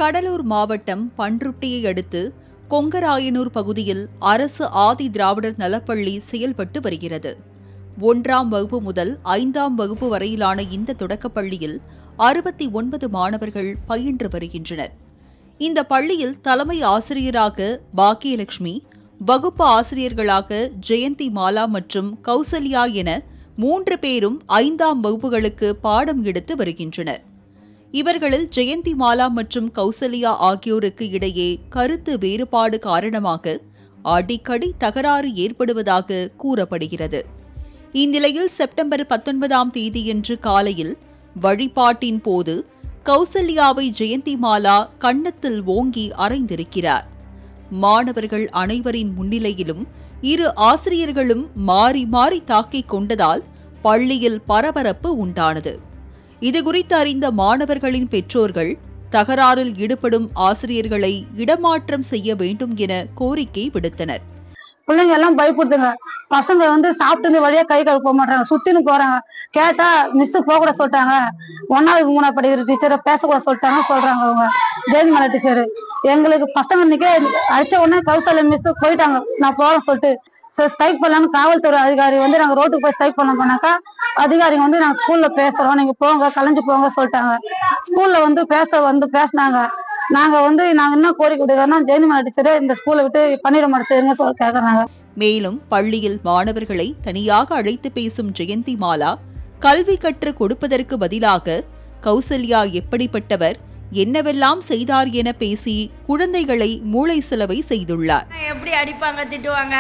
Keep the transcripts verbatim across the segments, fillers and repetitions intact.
கடலூர் மாவட்டம் பன்ருட்டியை அடுத்து கொங்கராயனூர் பகுதியில் அரசு ஆதி திராவிடர் நலப்பள்ளி செயல்பட்டு வருகிறது. ஒன்றாம் வகுப்பு முதல் ஐந்தாம் வகுப்பு வரையிலான இந்த தொடக்கப்பள்ளியில் அறுபத்தி ஒன்பது மாணவர்கள் பயின்று வருகின்றனர். இந்த பள்ளியில் தலைமை ஆசிரியராக பாக்கியலட்சுமி, வகுப்பு ஆசிரியர்களாக ஜெயந்தி மாலா மற்றும் கௌசல்யா என மூன்று பேரும் ஐந்தாம் வகுப்புகளுக்கு பாடம் எடுத்து வருகின்றனர். இவர்களில் ஜெயந்தி மாலா மற்றும் கௌசல்யா ஆகியோருக்கு இடையே கருத்து வேறுபாடு காரணமாக அடிக்கடி தகராறு ஏற்படுவதாக கூறப்படுகிறது. இந்நிலையில் செப்டம்பர் பத்தொன்பதாம் தேதியன்று காலையில் வழிபாட்டின் போது கௌசல்யாவை ஜெயந்தி மாலா கன்னத்தில் ஓங்கி அறைந்திருக்கிறார். மாணவர்கள் அனைவரின் முன்னிலையிலும் இரு ஆசிரியர்களும் மாறி மாறி தாக்கிக் கொண்டதால் பள்ளியில் பரபரப்பு உண்டானது. இதுகுறித்து அறிந்த மாணவர்களின் பெற்றோர்கள் தகராறில் ஈடுபடும் ஆசிரியர்களை இடமாற்றம் செய்ய வேண்டும் என கோரிக்கை விடுத்தனர். பிள்ளைங்க எல்லாம் பயப்படுதுங்க. பசங்க வந்து சாப்பிட்டு வழியா கை கழுவ போக மாட்டாங்க, சுத்தின்னு போறாங்க. கேட்டா மிஸ் போக கூட சொல்லிட்டாங்க, ஒன்னாவது மூணாவது படிக்கிற டீச்சரை பேசக்கூட சொல்லிட்டாங்க சொல்றாங்க அவங்க ஜெயந்தி மாலா டீச்சர். எங்களுக்கு பசங்க இன்னைக்கே அடிச்ச உடனே கௌசல்யா மிஸ் போயிட்டாங்க, நான் போறேன் சொல்லிட்டு ஸ்ட்ரைக் பண்ணலான்னு காவல்துறை அதிகாரி வந்து நாங்க ரோட்டுக்கு போய் ஸ்ட்ரைக் பண்ண போனாக்கா அதிகாரிங்க வந்து நாங்க ஸ்கூல்ல பேசுறோம், நீங்க போங்க கலைஞ்சு போங்க சொல்லிட்டாங்க. ஸ்கூல்ல வந்து பேச வந்து பேசினாங்க. நாங்க வந்து நாங்க என்ன கோரிக்கை விடுறோம்னா ஜெயந்தி மாலா டீச்சரை இந்த ஸ்கூலை விட்டு பணியிட மாட்டேங்க சொல்ல கேட்கறாங்க. மேலும் பள்ளியில் மாணவர்களை தனியாக அழைத்து பேசும் ஜெயந்தி மாலா கல்வி கற்றுக் கொடுப்பதற்கு பதிலாக கௌசல்யா எப்படிப்பட்டவர், என்னவெல்லாம் செய்தார் என பேசி குழந்தைகளை மூளை செலவை செய்துள்ளார். எப்படி அடிப்பாங்க, திட்டுவாங்க,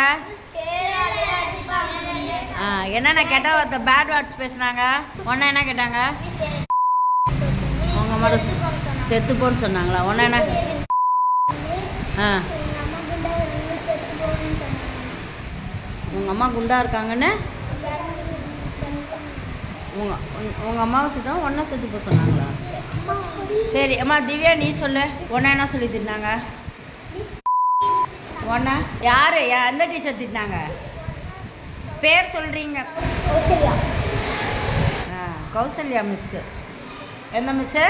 என்னென்ன கேட்டா பேட் வேர்ட்ஸ் பேசினாங்க. ஒன்னா என்ன கேட்டாங்க, உங்க அம்மா செத்து போன்னு சொன்னாங்களா? ஒன்னா என்ன ஆ உங்க அம்மா குண்டா இருக்காங்கன்னு உங்க உங்க அம்மாவை செத்தா ஒன்னா செத்து போக சொன்னாங்களா? சரி அம்மா திவ்யா நீ சொல்லு, ஒன்னா என்ன சொல்லி திட்டினாங்க? ஒன்னா யாரு எந்த டீச்சர் திட்டினாங்க? பேர் சொல்றீங்க? கௌசல்யா மிஸ். எந்த மிஸ்?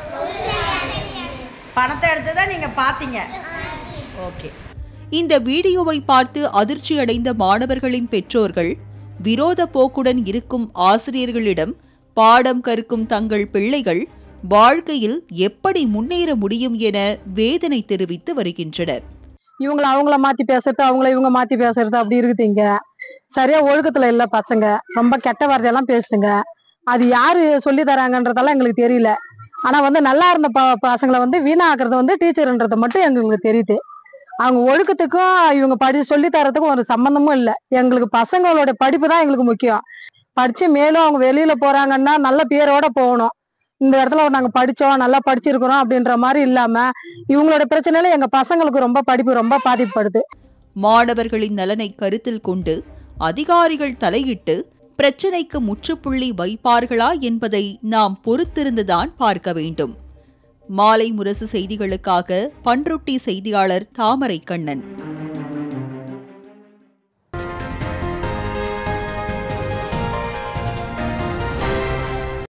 பணத்தை எடுத்துதான் நீங்க பாத்தீங்க. ஓகே. இந்த வீடியோவை பார்த்து அதிர்ச்சி அடைந்த மாணவர்களின் பெற்றோர்கள் விரோத போக்குடன் இருக்கும் ஆசிரியர்களிடம் பாடம் கற்கும் தங்கள் பிள்ளைகள் வாழ்க்கையில் எப்படி முன்னேற முடியும் என வேதனை தெரிவித்து வருகின்றனர். இவங்களை அவங்கள மாத்தி பேசுறது, அவங்கள இவங்க மாத்தி பேசுறது அப்படி இருக்குது. இங்க சரியா ஒழுக்கத்துல இல்ல, பசங்க ரொம்ப கெட்ட வார்த்தையெல்லாம் பேசுதுங்க. அது யாரு சொல்லி தராங்கன்றதெல்லாம் எங்களுக்கு தெரியல. ஆனா வந்து நல்லா இருந்த ப பசங்களை வந்து வீணாக்குறது வந்து டீச்சர்ன்றது மட்டும் எங்களுக்கு தெரியுது. அவங்க ஒழுக்கத்துக்கும் இவங்க படி சொல்லி தரத்துக்கும் ஒரு சம்பந்தமும் இல்லை. எங்களுக்கு பசங்களோட படிப்பு தான் எங்களுக்கு முக்கியம். படிச்சு மேலும் அவங்க வெளியில போறாங்கன்னா நல்ல பேரோட போகணும். இந்த இடத்துல நாங்க படிச்சோம், நல்லா படிச்சிருக்கிறோம் அப்படின்ற மாதிரி இல்லாம இவங்களோட பிரச்சனையில எங்க பசங்களுக்கு ரொம்ப படிப்பு ரொம்ப பாதிப்படுது. மாணவர்களின் நலனை கருத்தில் கொண்டு அதிகாரிகள் தலையிட்டு பிரச்சினைக்கு முற்றுப்புள்ளி வைப்பார்களா என்பதை நாம் பொறுத்திருந்துதான் பார்க்க வேண்டும். மாலை முரசு செய்திகளுக்காக பன்ருட்டி செய்தியாளர் தாமரை கண்ணன்.